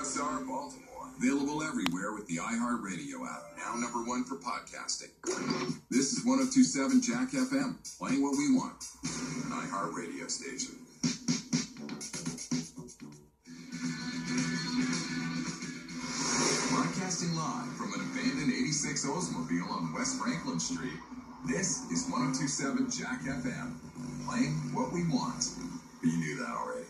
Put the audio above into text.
Wqsr Baltimore. Available everywhere with the iHeartRadio app. Now #1 for podcasting. This is 102.7 JackFm. Playing what we want. An iHeartRadio station. Broadcasting live from an abandoned 86 Oldsmobile on West Franklin Street. This is 102.7 JackFM. Playing what we want. You knew that already.